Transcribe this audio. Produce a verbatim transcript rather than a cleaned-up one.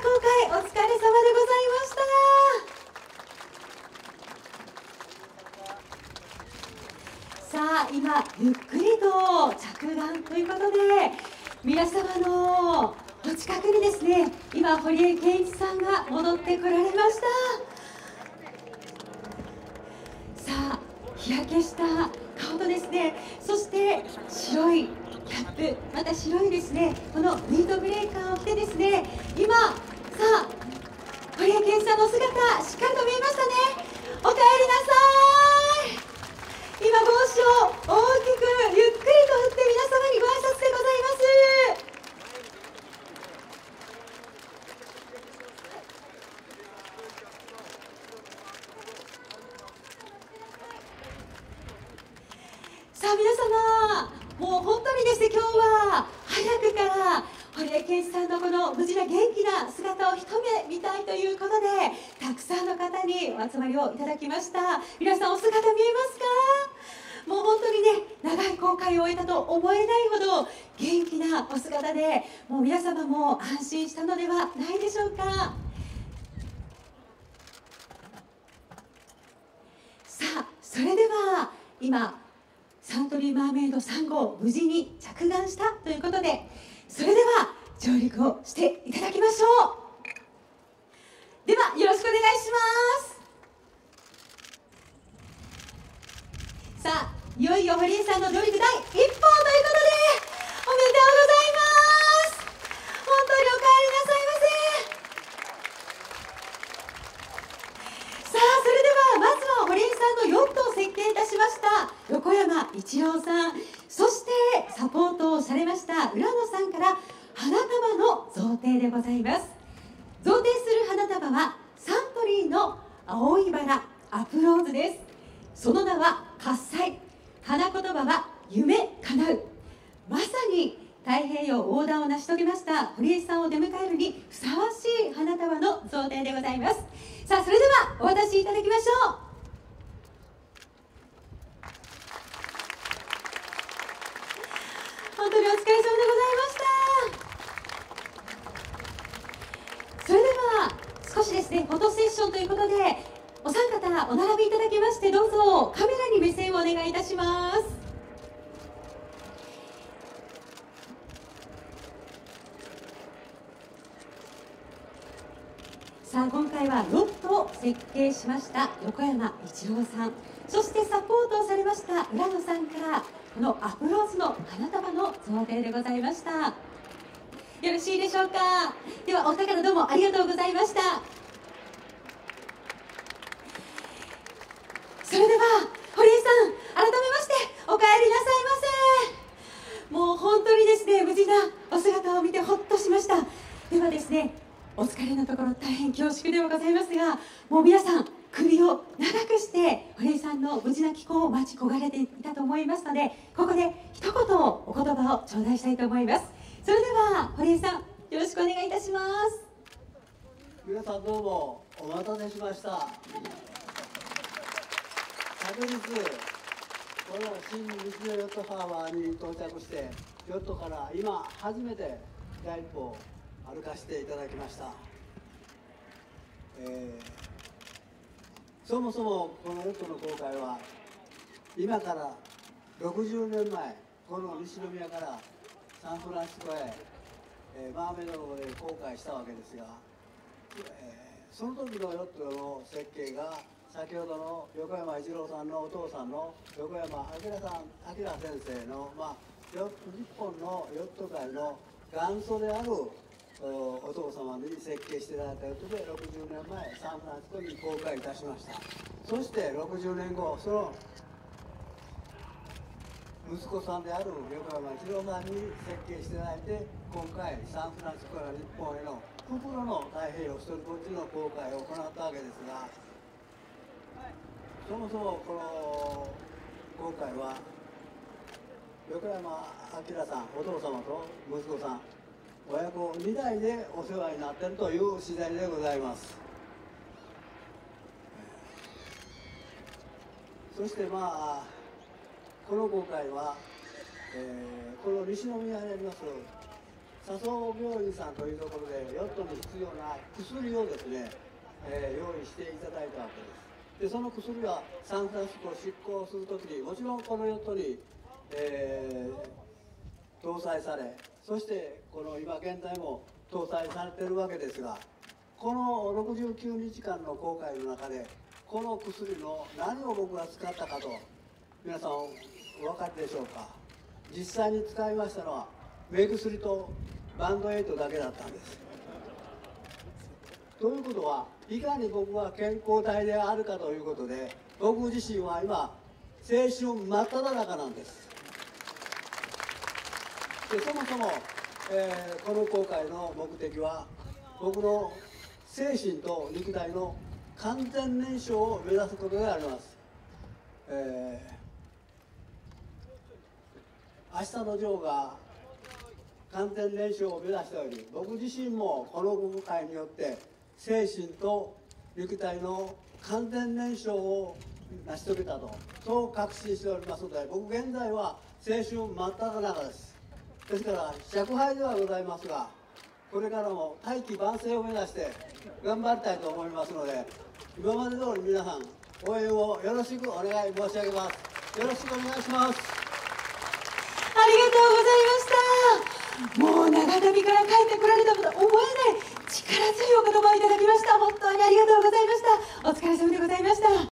公開お疲れ様でございました。さあ今ゆっくりと着岸ということで、皆様のお近くにですね、今堀江謙一さんが戻ってこられました。さあ日焼けした顔とですね、そして白いキャップ、また白いですねこのビートブレーカーを着てですね、今さあ堀江謙一さんの姿しっかりと見えましたね。おかえりなさい。今帽子を大きくゆっくりと振って皆様にご挨拶でございます。さあ皆様、もう本当にですね、今日は早くから堀江謙一さんのこの無事な元気な姿を一目見たいということで、たくさんの方にお集まりをいただきました。皆さんお姿見えますか？もう本当にね、長い航海を終えたと思えないほど元気なお姿で、もう皆様も安心したのではないでしょうか。さあそれでは今サントリーマーメイドさん号無事に着岸したということで、それでは上陸をしていただきましょう。ではよろしくお願いします。さあいよいよ堀江さんの上陸第一報ということで、おめでとうございます。本当にお帰りなさいませ。さあそれではまずは堀江さんのヨットを設計いたしました横山一郎さん、そしてサポートをされました浦野さんから花束の贈呈でございます。贈呈する花束はサントリーの青いバラアプローズです。その名は喝采、花言葉は夢叶う。まさに太平洋横断を成し遂げました堀江さんを出迎えるにふさわしい花束の贈呈でございます。さあそれではお渡しいただきましょう。本当にお疲れ様でございました。それでは少しですねフォトセッションということで、お三方お並びいただきまして、どうぞカメラに目線をお願いいたします。さあ今回はヨットを設計しました横山一郎さん、そしてサポートをされました浦野さんからこのアプローズの花束の贈呈でございました。よろしいでしょうか。ではお二方どうもありがとうございました。それでは堀江さん、改めましてお帰りなさいませ。もう本当にですね無事なお姿を見てほっとしました。ではですね、お疲れのところ大変恐縮ではございますが、もう皆さん首を長くして堀江さんの無事な帰港を待ち焦がれていたと思いますので、ここで一言お言葉を頂戴したいと思います。それでは堀江さん、よろしくお願いいたします。 皆さんどうもお待たせしました。昨日この新日のヨットハーバーに到着して、ヨットから今初めて第一歩を歩かせていただきました。えー、そもそもこのヨットの航海は今からろくじゅうねんまえ、この西宮からサンフランシスコへ、えー、マーメイド号で航海したわけですが、えー、その時のヨットの設計が先ほどの横山一郎さんのお父さんの横山明さん明先生の、まあ、日本のヨット界の元祖であるお, お父様に設計していただいたヨットでろくじゅうねんまえサンフランシスコに航海いたしました。そしてろくじゅうねんご、その息子さんである横山一郎さんに設計していただいて、今回サンフランシスコから日本への袋の太平洋一人ぼっちの航海を行ったわけですが、そもそもこの航海は横山明さん、お父様と息子さん親子に代でお世話になっているという次第でございます。そしてまあこの航海は、えー、この西宮にあります笹生病院さんというところでヨットに必要な薬をですね、えー、用意していただいたわけです。でその薬はサンフランシスコを出港するときにもちろんこのヨットに、えー、搭載され、そしてこの今現在も搭載されているわけですが、このろくじゅうきゅうにちかんの航海の中でこの薬の何を僕が使ったかと皆さんお分かりでしょうか。実際に使いましたのは目薬とバンドエイトだけだったんです。ということは、いかに僕が健康体であるかということで、僕自身は今青春真っ只中なんです。でそもそも、えー、この航海の目的は僕の精神と肉体の完全燃焼を目指すことであります。えー、明日のジョーが完全燃焼を目指したように、僕自身もこの航海によって精神と肉体の完全燃焼を成し遂げたと、そう確信しておりますので、僕現在は青春真っ只中です。ですから若輩ではございますが、これからも大器晩成を目指して頑張りたいと思いますので、今まで通り皆さん応援をよろしくお願い申し上げます。よろしくお願いします。 ありがとうございました。もう長旅から帰ってこられたと思えない力強いお言葉をいただきました。本当にありがとうございました。お疲れ様でございました。